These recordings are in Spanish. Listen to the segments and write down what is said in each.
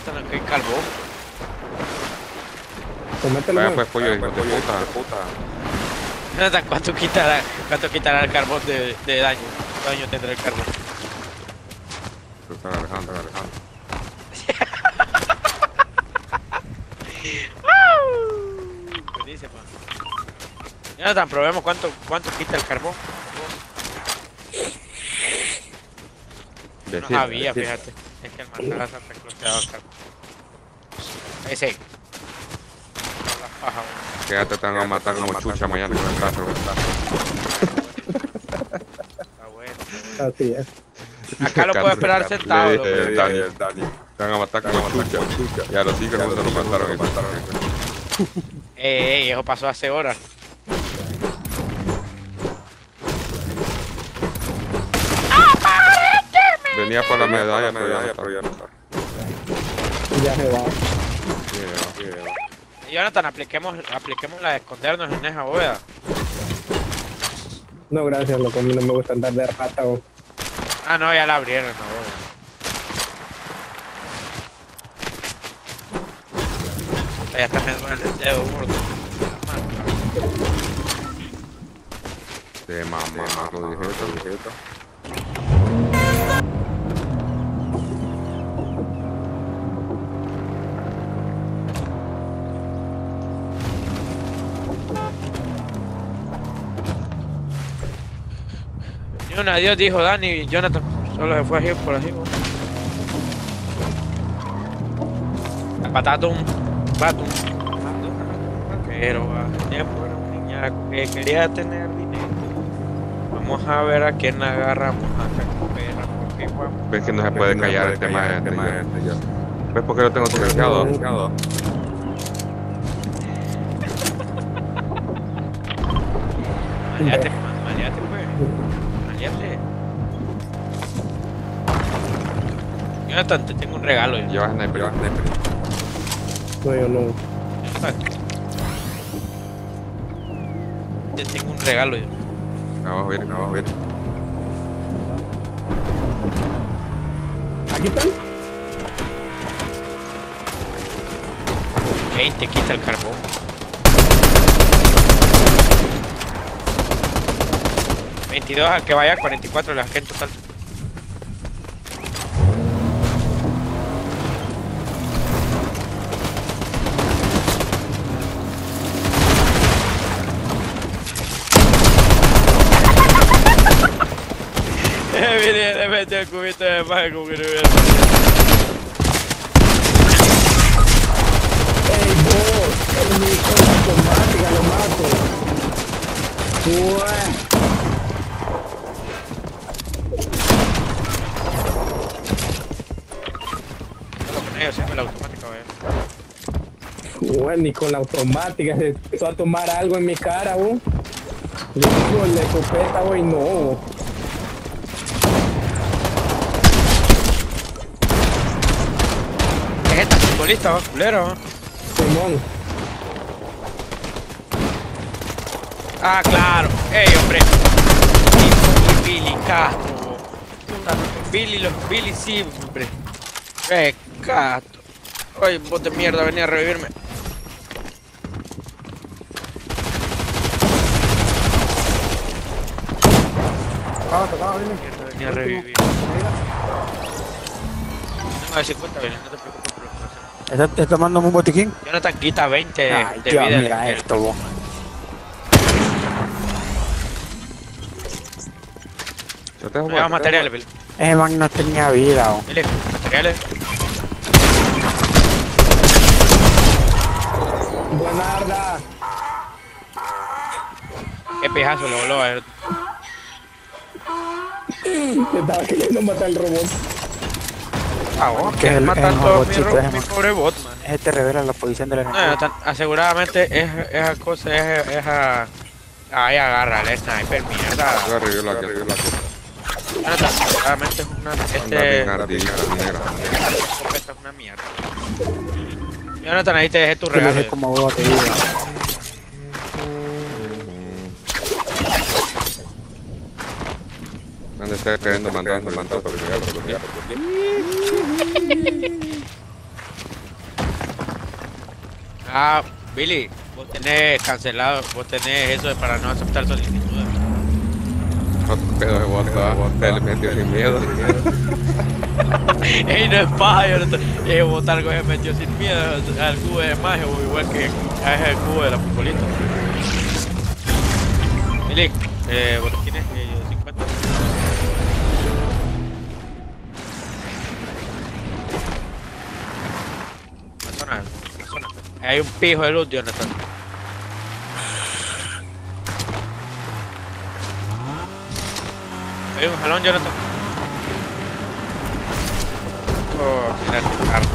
Jonathan, aquí hay carbón. Vaya pues pollo, hijo de puta. Jonathan, ¿cuánto quitará el carbón de daño? ¿Cuánto daño tendrá el carbón? Están alejando. Buenísimo. Jonathan, probemos cuánto quita el carbón. No sabía, fíjate. Es que el matar a Santa Claus te daba el carbón. Ese. No la paja, güey. Quédate, te van a matar como chucha mañana con el caso. Está bueno. Así es. Acá lo puedo esperar sentado. Dani. Te van a matar como chucha. Y a los tigres no se lo mataron. Eso pasó hace horas. Venía por la medalla, pero ya no está. Ya se va. Jonathan, apliquemos la de escondernos en esa bóveda. No, gracias, loco. A mí no me gusta andar de rata, o. Ah, no, ya la abrieron la bóveda. Ya está me duele el dedo, gordo. De mamá, lo dije esto. Ni un adiós dijo Dani y Jonathan solo se fue así por así. Patatum, batum. Pero hace tiempo era un niñaco que quería tener dinero. Vamos a ver a quién agarramos a recupera porque vamos. Ves que no se puede callar el tema de ya. ¿Ves por qué lo tengo silenciado? Maleate pues. Maleate. Jonathan, te tengo un regalo. Llevas sniper. No, yo no. Te tengo un regalo. Vamos a ver. ¿Aquí están? Ey, te quita el carbón. $22 al que vaya, 44 las que en total. Mire, le metió el cubito de más como que no hubiera. ¡Ey, vos! Mi con automática lo mato. ¡Uah! Siempre la automática, vaya. Bueno, ni con la automática se empezó a tomar algo en mi cara, ¿no? Le digo, la escopeta, güey, no. ¿Qué es esta futbolista, va, culero? Simón. Ah, claro. Ey, hombre. Y Billy Castro. Billy sí, hombre. Castro. Ay, vos de mierda, venía a revivirme. Venía a revivirme. Tengo de 50, no te preocupes por lo que pasa. ¿Estás tomando un botiquín? Jonathan quita 20 Ay, de Dios, vida. mira esto, vos. Yo tengo Llevamos materiales, Billy. Ese man no tenía vida, vos. Billy, materiales. Buenarda. Qué pijazo le voló a él. Te estaba queriendo matar el robot. Ah, vos, Que que el matan todo mi robotcito ese, mi man. pobre bot, man. Ese te revela la posición del No, enemigo. Jonathan, aseguradamente esa cosa es a... Ahí agarra el sniper, mierda. Voy a revivir la que. Jonathan, aseguradamente es una... Anda bien negra. escopeta es una mierda. Jonathan, ahí te dejé tu Que no sé regalo. cómo vos te digo. ¿Dónde está queriendo mandar para llegar. Ah, Billy, vos tenés cancelado, vos tenés eso de para no aceptar solicitudes. Otro pedo de bota, te le metió sin miedo. Ey, no es paja, yo no estoy. Botar algo se metió sin miedo al cubo de magia, o igual que a ese el cubo de la futbolista. Billy, vos tienes 50. La zona. Hay un pijo de luz, Jonathan. Hay un jalón, Jonathan. Oh, mira tu carro.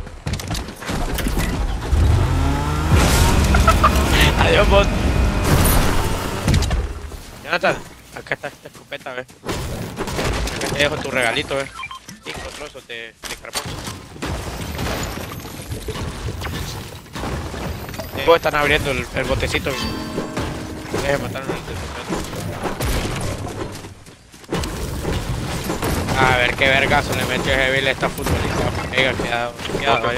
Adiós, bot. Jonathan, acá está esta escopeta, ¿ves? Acá te dejo tu regalito, ¿ves? 5 trozos de carbón. Están abriendo el botecito. Déjenme matar el A ver qué vergazo le metió ese Bill a esta futbolista. Pega, quedado ahí.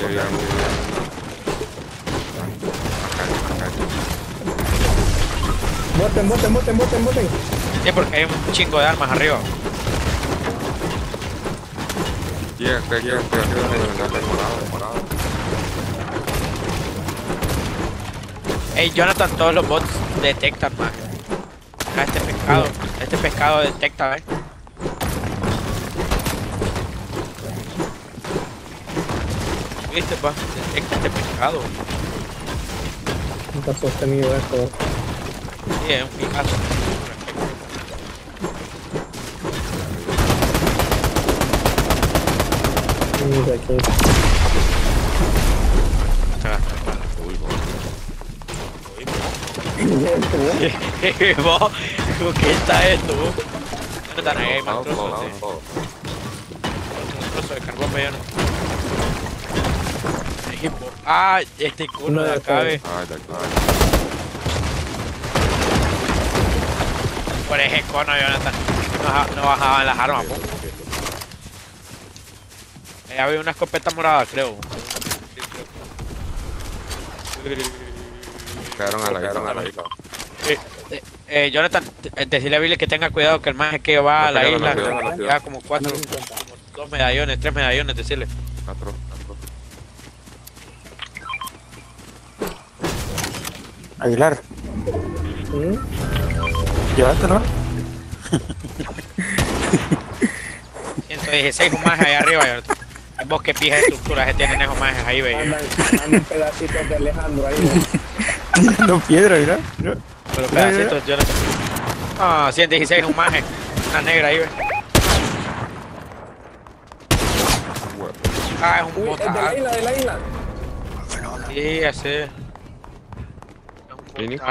Boten. Sí, porque hay un chingo de armas arriba. Ey, Jonathan, todos los bots detectan más. Acá este pescado detecta, ¿ves? ¿Viste, pa? Detecta este pescado. No está sostenido esto. Sí, es un picazo. Mira aquí. Vos, ¿qué está esto? Jonathan, ahí hay más trozos de carbón, mediano. Ah, este culo de acá, ve. Por ese cono, Jonathan. No bajaban las armas, po. Había una escopeta morada, creo. Quedaron a la isla. Jonathan, decirle a Billy que tenga cuidado que el maje que va a la isla ya como 2 medallones, 3 medallones, decirle. 4. Aguilar, ¿Mm? llévatelo. 116 un maje allá arriba, Jonathan. Vos que pijas estructuras que tienen esos majes ahí, ve. Andan pedacitos de Alejandro ahí. Tirando piedra, mira. Pero pedacitos, Jonathan. Ah, 116 un maje. Una negra ahí, ve. Ah, es un Uy, bota. de la isla. Sí, ya sé. Vini.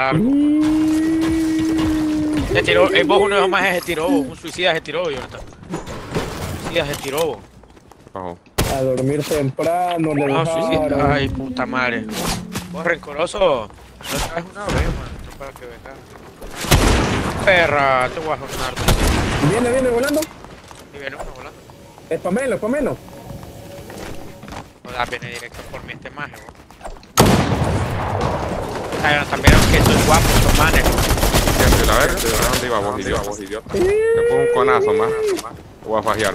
Se tiró, vos uno de esos majes se tiró, un suicida se tiró, Jonathan. Suicida se tiró. Bajo. A dormir temprano, le No, suicida. dejaron. Ay, puta madre. Vos rencoroso. No traes una vez, man. No para que vengas. Perra, te voy a jornar. Viene volando. Y viene uno volando. Espamelo. Joda, viene directo por mí este maje, vos. Ay, no, también que soy guapo, estos manes. ¿De la vez? ¿De dónde iba vos, idiota? Te pongo un conazo más. Voy a fajear,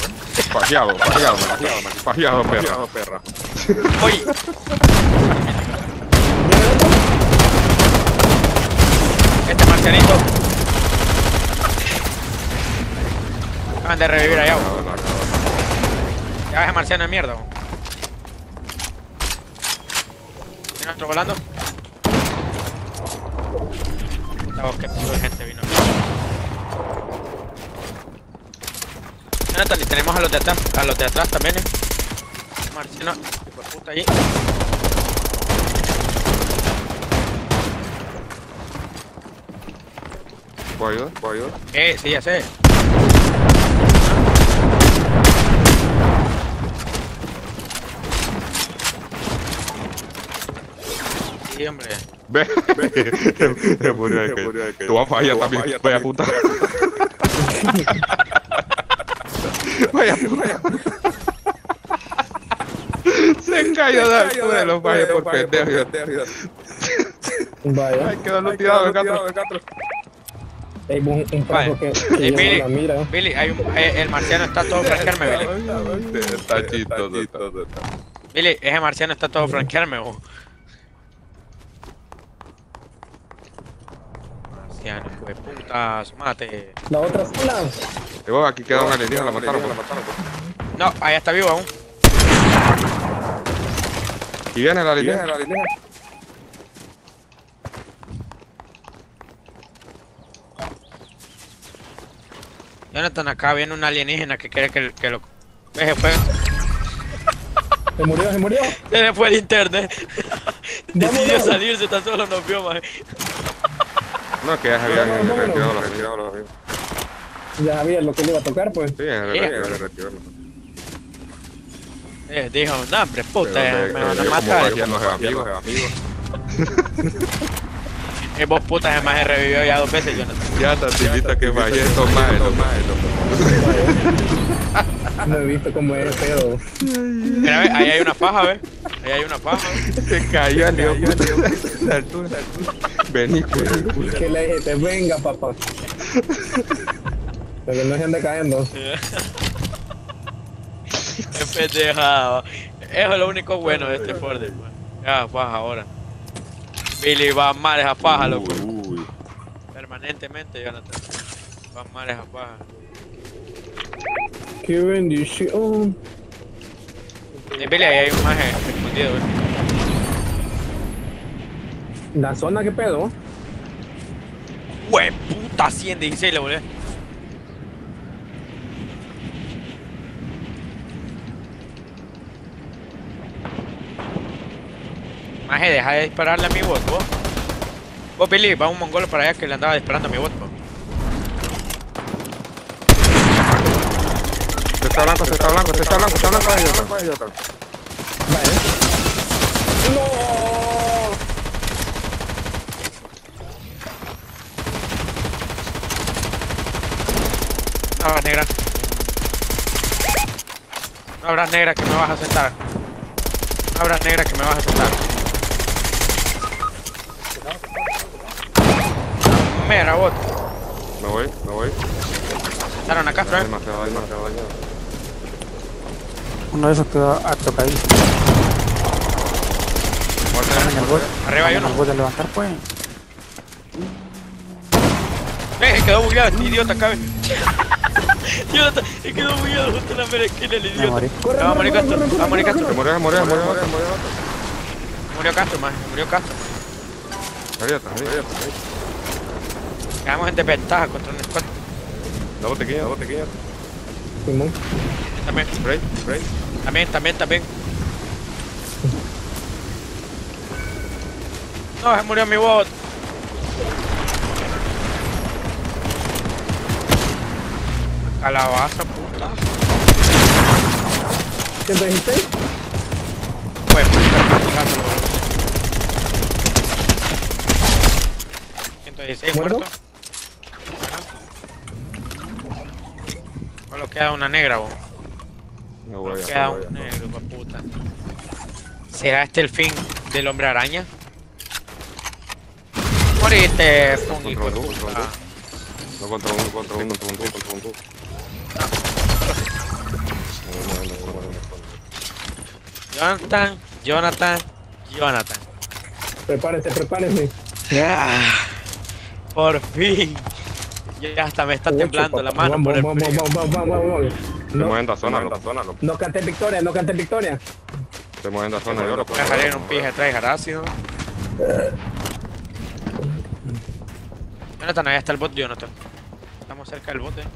Fajeado, perra. Oye. Este marcianito. Acaban de revivir allá, vos. Ya ves a marciano de mierda, vos. ¿Viene otro volando? Puta vos, qué puto de gente vino. Jonathan, y tenemos a los de atrás también, Marciano, hijo de puta allí. ¿Puedo ayudar? Sí, ya sé. Sí, hombre. Ve. Tú vas a fallar también. Vaya puta. Vaya puta. Se Cayó de altura de los valles por pendejo. Vaya. Ay, quedó luteado el gato. Hay un paso que Billy, lleva la mira. Billy, el marciano está todo franquearme, Billy. Está chistoso. Billy, ese marciano está todo franquearme, vos. Marciano, hijo de putas, mate. La otra zona. Y vos, aquí queda un alienígena, la mataron. No, ahí está vivo aún. Y viene el alienígena. Jonathan, acá viene un alienígena que quiere que lo... Se fue. Se murió. Se le fue el internet. Decidió Vámonos. salirse, tan solo nos vio, maje. No, es que ya se habían retirado los amigos. Ya sabía lo que le iba a tocar, pues. Sí, ya se retiraron. Dijo, no, hombre, puta, me van a Como matar. hacían los amigos. Vos putas, el maje revivió ya 2 veces, Jonathan. Ya te invito a que vayas, toma. No he visto cómo es pedo. Mira, ve, ahí hay una paja, ¿ves? Ahí hay una paja. Se cayó, Leo. Vení, Que le dije, te venga, papá. Para que no se ande cayendo. Qué pendejada. Eso es lo único bueno de este Ford. Ya, paja ahora. Billy va mal esa paja, loco. Permanentemente, Jonathan. Va mal esa paja. Qué bendición. Billy, ahí hay un maje escondido, ¿ves? La zona, ¿qué pedo? ¡Hue puta! 116 le volé. Maje, deja de dispararle a mi bot, vos. Vos, Billy, va un mongolo para allá que le andaba disparando a mi bot, vos. Está blanco. Vale. ¡No! No abras negra. No abras negra que me vas a sentar. No abras negra que me vas a sentar. Mira, bot. Me voy. Sentaron acá, Frank. Demasiado dañado. Uno de esos quedó atacadísimo. En el bot. Arriba hay En uno. el bot de levantar, pues. Quedó bugueado este idiota, cabe. Idiota, quedó bugueado justo en la mera esquina el Me idiota. morí. Corre, Vamos a morir Castro, vamos a morir Castro. Se murió. Murió Castro, más, murió Castro. Arriba. Quedamos en desventaja contra un squad. La botequilla. Simón. También, Spray. también. No, se murió mi bot. Calabaza, puta. 116. Pues, puta, 116 ¿Muerto? muerto. Solo queda una negra, vos. No voy Queda un negro, pa' puta. ¿Será este el fin del hombre araña? Moriste, fue un hijo de puta. No contra un. Jonathan. Prepárese. Por fin. Ya hasta me está temblando la mano por el frío. Vamos. Se mueven la zona, No cantes victoria. Se mueven la zona de oro. Voy a salir en un pije atrás, ácido. Jonathan, ahí está el bot, Jonathan. Estamos cerca del bote.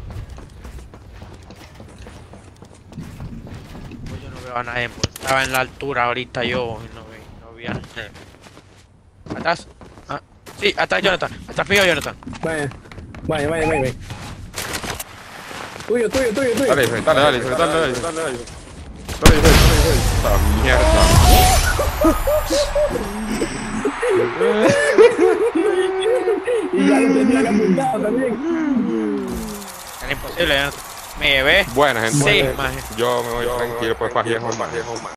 Pues yo no veo a nadie, pues. Estaba en la altura ahorita yo y no vi a nadie. ¿Atrás? Ah, sí, atrás Jonathan. Atrás mío, Jonathan. Vaya. Tuyo. Dale. Esta mierda. Y ya lo tenía apuntado también. Era imposible, Jonathan. Me llevé Buena gente. 6 más. Yo me voy tranquilo, pues, pa' viejo,